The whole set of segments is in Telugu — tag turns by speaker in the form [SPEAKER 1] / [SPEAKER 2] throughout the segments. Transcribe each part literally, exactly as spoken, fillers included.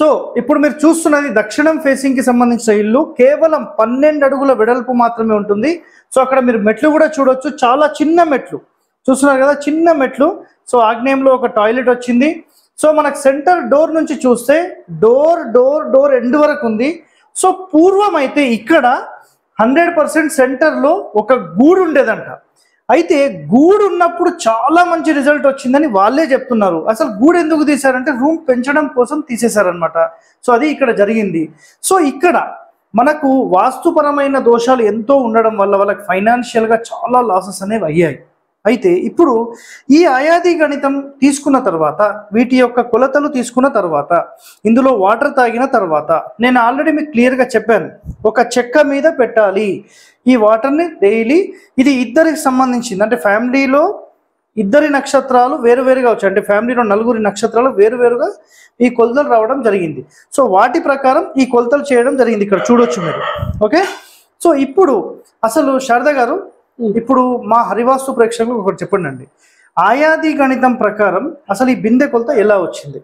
[SPEAKER 1] సో ఇప్పుడు మీరు చూస్తున్నది దక్షిణం ఫేసింగ్ కి సంబంధించిన ఇల్లు. కేవలం పన్నెండు అడుగుల వెడల్పు మాత్రమే ఉంటుంది. సో అక్కడ మీరు మెట్లు కూడా చూడొచ్చు, చాలా చిన్న మెట్లు చూస్తున్నారు కదా, చిన్న మెట్లు. సో ఆగ్నేయంలో ఒక టాయిలెట్ వచ్చింది. సో మనకు సెంటర్ డోర్ నుంచి చూస్తే డోర్ డోర్ డోర్ ఎండ్ వరకు ఉంది. సో పూర్వం అయితే ఇక్కడ హండ్రెడ్ పర్సెంట్ సెంటర్లో ఒక గూడు ఉండేదంట. అయితే గూడు ఉన్నప్పుడు చాలా మంచి రిజల్ట్ వచ్చిందని వాళ్ళే చెప్తున్నారు. అసలు గూడు ఎందుకు తీశారంటే రూమ్ పెంచడం కోసం తీసేశారనమాట. సో అది ఇక్కడ జరిగింది. సో ఇక్కడ మనకు వాస్తుపరమైన దోషాలు ఎంతో ఉండడం వల్ల వాళ్ళకి ఫైనాన్షియల్గా చాలా లాసెస్ అనేవి అయ్యాయి. అయితే ఇప్పుడు ఈ ఆయాది గణితం తీసుకున్న తర్వాత, వీటి యొక్క కొలతలు తీసుకున్న తర్వాత, ఇందులో వాటర్ తాగిన తర్వాత, నేను ఆల్రెడీ మీకు క్లియర్గా చెప్పాను, ఒక చెక్క మీద పెట్టాలి ఈ వాటర్ని డైలీ. ఇది ఇద్దరికి సంబంధించింది, అంటే ఫ్యామిలీలో ఇద్దరి నక్షత్రాలు వేరువేరుగా వచ్చాయి, అంటే ఫ్యామిలీలో నలుగురి నక్షత్రాలు వేరువేరుగా ఈ కొలతలు రావడం జరిగింది. సో వాటి ప్రకారం ఈ కొలతలు చేయడం జరిగింది, ఇక్కడ చూడొచ్చు మీరు. ఓకే, సో ఇప్పుడు అసలు శారద గారు, ఇప్పుడు మా హరివాస్తు ప్రేక్షకులకు ఒకటి చెప్పండి అండి, ఆయాది గణితం ప్రకారం అసలు ఈ బిందె కొలత ఎలా వచ్చింది?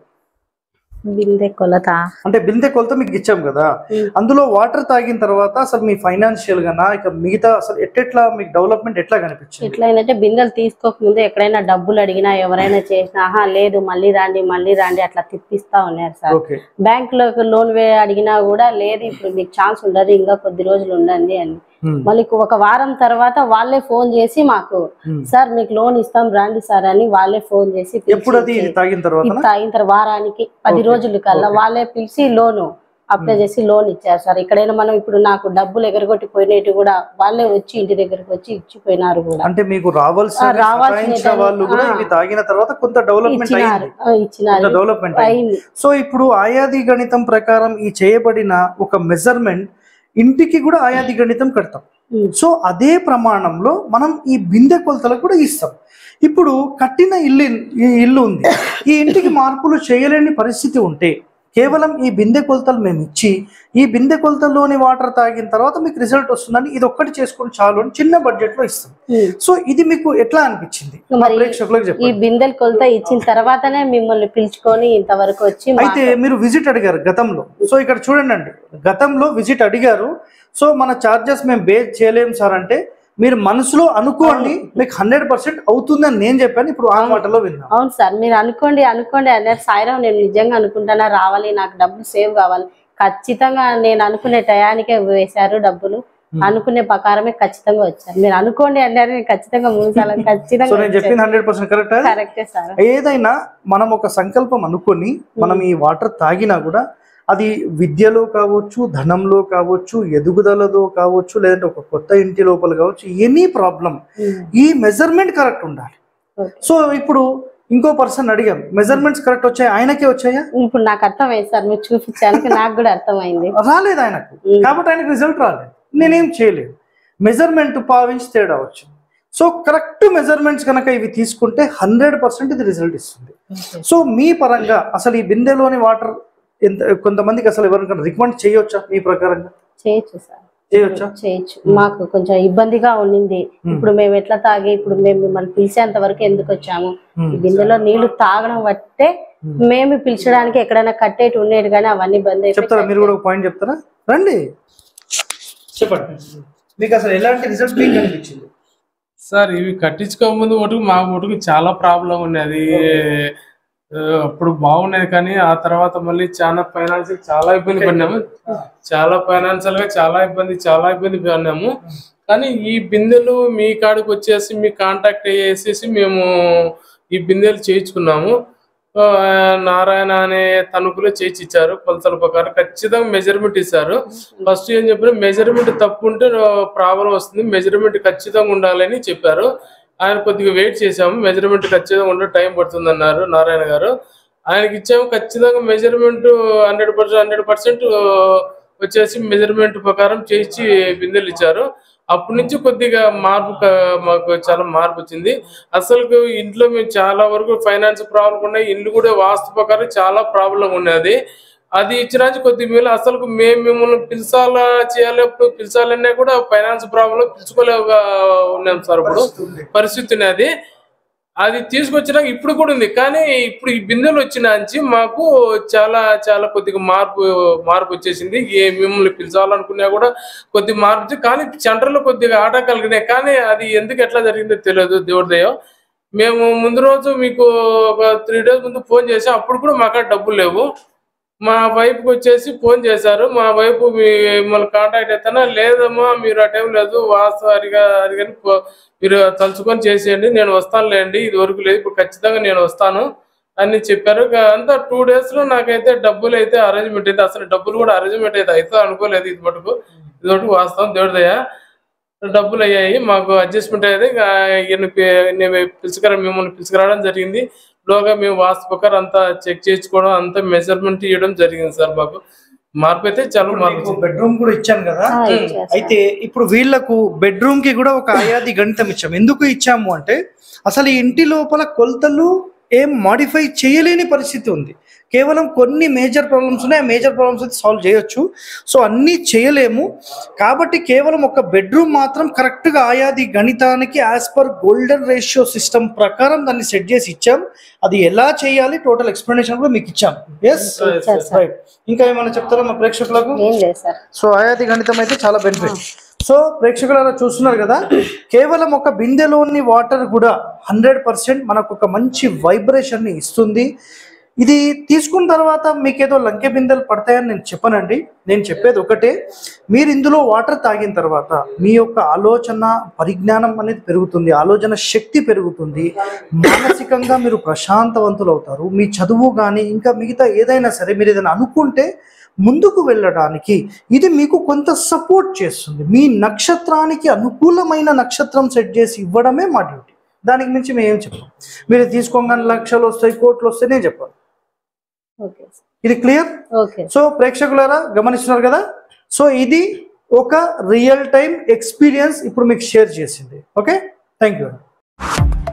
[SPEAKER 2] బిందె కొలత
[SPEAKER 1] అంటే బిందె కొలత మీకు ఇచ్చాం కదా, అందులో వాటర్ తాగిన తర్వాత అసలు మీ ఫైనాన్షియల్ గానా ఇక మిగతా అసలు ఎట్లా మీకు డెవలప్మెంట్ ఎట్లా కనిపించింది?
[SPEAKER 2] ఎట్లయినంటే బిందెలు తీసుకోకముందు ఎక్కడైనా డబ్బులు అడిగినా ఎవరైనా చేసినా ఆహా లేదు మళ్ళీ రాండి మళ్ళీ రాండి అట్లా తిప్పిస్తా ఉన్నారు సార్. బ్యాంక్ లో లోన్ అడిగినా కూడా లేదు ఇప్పుడు మీకు ఛాన్స్ ఉండదు, ఇంకా కొద్ది రోజులు ఉండండి అని. మళ్ళీ ఒక వారం తర్వాత వాళ్ళే ఫోన్ చేసి మాకు సార్ మీకు లోన్ ఇస్తాం రండి సార్ అని వాళ్ళే ఫోన్ చేసి తాగిన తర్వాత వారానికి పది రోజుల కల్లా వాళ్ళే పిలిచి లోను అప్లై చేసి లోన్ ఇచ్చారు సార్. ఇక్కడైనా మనం ఇప్పుడు నాకు డబ్బులు ఎగరగొట్టి పోయినట్టు కూడా వాళ్ళే వచ్చి ఇంటి దగ్గరకు వచ్చి ఇచ్చిపోయినారు కూడా.
[SPEAKER 1] అంటే మీకు రావాల్సిన రావాల్సిన వాళ్ళు కూడా ఇవి తాగిన తర్వాత కొంత డెవలప్మెంట్ ఇచ్చినారు, డెవలప్మెంట్ అయింది. సో ఇప్పుడు ఆయాది గణితం ప్రకారం ఈ చేయబడిన ఒక మెజర్మెంట్ ఇంటికి కూడా ఆయాది గణితం కడతాం. సో అదే ప్రమాణంలో మనం ఈ బిందె కొలతలకు కూడా ఇస్తాం. ఇప్పుడు కట్టిన ఇల్లు ఈ ఇల్లు ఉంది, ఈ ఇంటికి మార్పులు చేయలేని పరిస్థితి ఉంటే కేవలం ఈ బిందె కొలతలు మేము ఇచ్చి ఈ బిందె కొలతల్లోని వాటర్ తాగిన తర్వాత మీకు రిజల్ట్ వస్తుందని ఇది ఒక్కటి చేసుకుని చాలు అని చిన్న బడ్జెట్ లో ఇస్తాం. సో ఇది మీకు ఎట్లా అనిపించింది?
[SPEAKER 2] ఈ బిందెల కొలత ఇచ్చిన తర్వాతనే మిమ్మల్ని పిలుచుకొని ఇంతవరకు వచ్చి.
[SPEAKER 1] అయితే మీరు విజిట్ అడిగారు గతంలో, సో ఇక్కడ చూడండి అండి, గతంలో విజిట్ అడిగారు. సో మన చార్జెస్ మేము బేస్ చేయలేము సార్ అంటే మీరు మనసులో అనుకోండి మీకు హండ్రెడ్ పర్సెంట్ అవుతుందని నేను చెప్పాను, ఇప్పుడు ఆ మాటలో విన్నాను.
[SPEAKER 2] అవును సార్, మీరు అనుకోండి అనుకోండి అన్నారు సాయిరాం, నేను నిజంగా అనుకుంటానా రావాలి నాకు డబ్బులు సేవ్ కావాలి, ఖచ్చితంగా నేను అనుకునే టయానికే వేశారు డబ్బులు, అనుకునే ప్రకారమే ఖచ్చితంగా వచ్చారు. మీరు అనుకోండి అన్నారు, నేను ఖచ్చితంగా మూడు సార్లు ఖచ్చితంగా
[SPEAKER 1] నేను చెప్పింది హండ్రెడ్ పర్సెంట్ కరెక్ట్
[SPEAKER 2] కరెక్టే సార్.
[SPEAKER 1] ఏదైనా మనం ఒక సంకల్పం అనుకొని మనం ఈ వాటర్ తాగినా కూడా అది విద్యలో కావచ్చు, ధనంలో కావచ్చు, ఎదుగుదలతో కావచ్చు, లేదంటే ఒక కొత్త ఇంటి లోపల కావచ్చు, ఎనీ ప్రాబ్లం ఈ మెజర్మెంట్ కరెక్ట్ ఉండాలి. సో ఇప్పుడు ఇంకో పర్సన్ అడిగాం, మెజర్మెంట్స్ కరెక్ట్ వచ్చాయి, ఆయనకే వచ్చాయా?
[SPEAKER 2] ఇప్పుడు నాకు అర్థమైంది సార్, మీరు చూపించానికి నాకు కూడా అర్థమైంది.
[SPEAKER 1] రాలేదు ఆయనకు, కాబట్టి ఆయనకు రిజల్ట్ రాలేదు, నేనేం చేయలేదు, మెజర్మెంట్ పావించి తేడా వచ్చింది. సో కరెక్ట్ మెజర్మెంట్స్ కనుక ఇవి తీసుకుంటే హండ్రెడ్ పర్సెంట్ ఇది రిజల్ట్ ఇస్తుంది. సో మీ పరంగా అసలు ఈ బిందెలోని వాటర్ కొంతమందికి అసలు ఎవరికైనా రికమెండ్ చేయొచ్చా మీ ప్రకారంగా?
[SPEAKER 2] చేయొచ్చు సార్,
[SPEAKER 1] చేయొచ్చా?
[SPEAKER 2] చేయొచ్చు. మాకు కొంచెం ఇబ్బందిగా ఉండింది, ఇప్పుడు మేము ఎట్లా తాగి ఇప్పుడు మేము మిమ్మల్ని పిలిచేంత వరకు ఎందుకు వచ్చాము, ఈ బిందెలో నీళ్లు తాగడం బట్టే మేము పిలిచడానికి ఎక్కడైనా కట్టేటి ఉండేది, కానీ అవన్నీ బంద్.
[SPEAKER 1] చెప్తారా మీరు కూడా ఒక పాయింట్ చెప్తారా? రండి చెప్పండి, మీకు అసలు ఎలాంటి రిజల్ట్ మీకు అనిపించింది?
[SPEAKER 3] సార్ ఇవి కట్టించుకోకముందు మటుకు మా మటుకు చాలా ప్రాబ్లం ఉన్నది, అప్పుడు బాగున్నది, కానీ ఆ తర్వాత మళ్ళీ చాలా ఫైనాన్షియల్ చాలా ఇబ్బంది పడినాము, చాలా ఫైనాన్షియల్ గా చాలా ఇబ్బంది చాలా ఇబ్బంది పడినాము. కానీ ఈ బిందెలు మీ కాడికి వచ్చేసి మీ కాంటాక్ట్ చేసేసి మేము ఈ బిందెలు చేయించుకున్నాము. నారాయణ అనే తణుకులో చేయించి ఇచ్చారు, కొలతల ప్రకారం ఖచ్చితంగా మెజర్మెంట్ ఇస్తారు. ఫస్ట్ ఏం చెప్పారు, మెజర్మెంట్ తప్పు ఉంటే ప్రాబ్లం వస్తుంది, మెజర్మెంట్ ఖచ్చితంగా ఉండాలని చెప్పారు. ఆయన కొద్దిగా వెయిట్ చేసాము, మెజర్మెంట్ ఖచ్చితంగా ఉండే టైం పడుతుంది అన్నారు నారాయణ గారు. ఆయనకి ఇచ్చాము, ఖచ్చితంగా measurement hundred percent hundred percent వచ్చేసి మెజర్మెంట్ ప్రకారం చేయించి బిందెలు ఇచ్చారు. అప్పటి నుంచి కొద్దిగా మార్పు మాకు చాలా మార్పు వచ్చింది. అసలు ఇంట్లో మేము చాలా వరకు ఫైనాన్స్ ప్రాబ్లం ఉన్నాయి, ఇల్లు కూడా వాస్తు ప్రకారం చాలా ప్రాబ్లం ఉన్నది. అది ఇచ్చిన కొద్దిగా మేలు. అసలు మేము మిమ్మల్ని పిలిచాలా చేయాలి పిలిచాలన్నా కూడా ఫైనాన్స్ ప్రాబ్లం పిలుచుకోలేక ఉన్నాం సార్ ఇప్పుడు పరిస్థితి ఉన్నది. అది తీసుకొచ్చినాక ఇప్పుడు కూడా ఉంది. కానీ ఇప్పుడు ఈ బిందెలు వచ్చినాంచి మాకు చాలా చాలా కొద్దిగా మార్పు మార్పు వచ్చేసింది. ఏ మిమ్మల్ని పిలిచాలనుకున్నా కూడా కొద్దిగా మార్పు వచ్చి, కానీ సెంటర్లో కొద్దిగా ఆట కలిగినాయి. కానీ అది ఎందుకు ఎట్లా జరిగిందో తెలియదు, దేవుడి దయ. మేము ముందు రోజు మీకు ఒక త్రీ డేస్ ముందు ఫోన్ చేసాం, అప్పుడు కూడా మాకు డబ్బులు లేవు. మా వైపుకి వచ్చేసి ఫోన్ చేశారు. మా వైపు మిమ్మల్ని కాంటాక్ట్ అవుతానా, లేదమ్మా మీరు ఆ టైం లేదు, వాస్తవ అడిగా అడిగని మీరు తలుచుకొని చేసేయండి, నేను వస్తానులేండి, ఇది వరకు లేదు, ఇప్పుడు ఖచ్చితంగా నేను వస్తాను అని చెప్పారు. అంతా టూ డేస్ లో నాకైతే డబ్బులు అయితే అరేంజ్మెంట్ అయితే, అసలు డబ్బులు కూడా అరేంజ్మెంట్ అయితే అవుతా అనుకోలేదు. ఇది మటుకు ఇది మటుకు వాస్తవం, దేవుడి దయ. డబ్బులు అయ్యాయి, మాకు అడ్జస్ట్మెంట్ అయ్యేది. నేను పిలుచుకురా మిమ్మల్ని పిలుచుకురావడం జరిగింది. లోగా మేము వాస్తు ప్రకారం అంతా చెక్ చేసుకోవడం, అంతా మెజర్మెంట్ ఇవ్వడం జరిగింది సార్. మాకు మార్పు అయితే చాలా మార్పు.
[SPEAKER 1] బెడ్రూమ్ కూడా ఇచ్చాను కదా, అయితే ఇప్పుడు వీళ్లకు బెడ్రూమ్ కి కూడా ఒక ఆయాది గణితం ఇచ్చాము. ఎందుకు ఇచ్చాము అంటే అసలు ఈ ఇంటి లోపల కొలతలు ఏం మాడిఫై చేయలేని పరిస్థితి ఉంది. కేవలం కొన్ని మేజర్ ప్రాబ్లమ్స్ ఉన్నాయి, ఆ మేజర్ ప్రాబ్లమ్స్ అయితే సాల్వ్ చేయొచ్చు. సో అన్నీ చేయలేము కాబట్టి కేవలం ఒక బెడ్రూమ్ మాత్రం కరెక్ట్గా ఆయాది గణితానికి as per golden ratio system ప్రకారం దాన్ని సెట్ చేసి ఇచ్చాం. అది ఎలా చేయాలి టోటల్ ఎక్స్ప్లెనేషన్ కూడా మీకు ఇచ్చాం. Yes right. ఇంకా ఏమైనా చెప్తారా మా ప్రేక్షకులకు? సో ఆయాది గణితం అయితే చాలా బెనిఫిట్. సో ప్రేక్షకులు చూస్తున్నారు కదా, కేవలం ఒక బిందెలోని వాటర్ కూడా హండ్రెడ్ పర్సెంట్ మనకు ఒక మంచి వైబ్రేషన్ ని ఇస్తుంది. ఇది తీసుకున్న తర్వాత మీకేదో లంకె బిందెలు పడతాయని నేను చెప్పనండి. నేను చెప్పేది ఒకటే, మీరు ఇందులో వాటర్ తాగిన తర్వాత మీ యొక్క ఆలోచన పరిజ్ఞానం అనేది పెరుగుతుంది, ఆలోచన శక్తి పెరుగుతుంది, మానసికంగా మీరు ప్రశాంతవంతులు అవుతారు. మీ చదువు కానీ ఇంకా మిగతా ఏదైనా సరే మీరు ఏదైనా అనుకుంటే ముందుకు వెళ్ళడానికి ఇది మీకు కొంత సపోర్ట్ చేస్తుంది. మీ నక్షత్రానికి అనుకూలమైన నక్షత్రం సెట్ చేసి ఇవ్వడమే మా డ్యూటీ. దానికి మించి మేము ఏం చెప్పాం. మీరు తీసుకోగానే లక్షలు వస్తాయి, కోట్లు వస్తాయి నేను చెప్పాను. ఇది క్లియర్? సో ప్రేక్షకులారా గమనిస్తున్నారు కదా, సో ఇది ఒక రియల్ టైం ఎక్స్పీరియన్స్ ఇప్పుడు మీకు షేర్ చేసింది. Okay, thank you.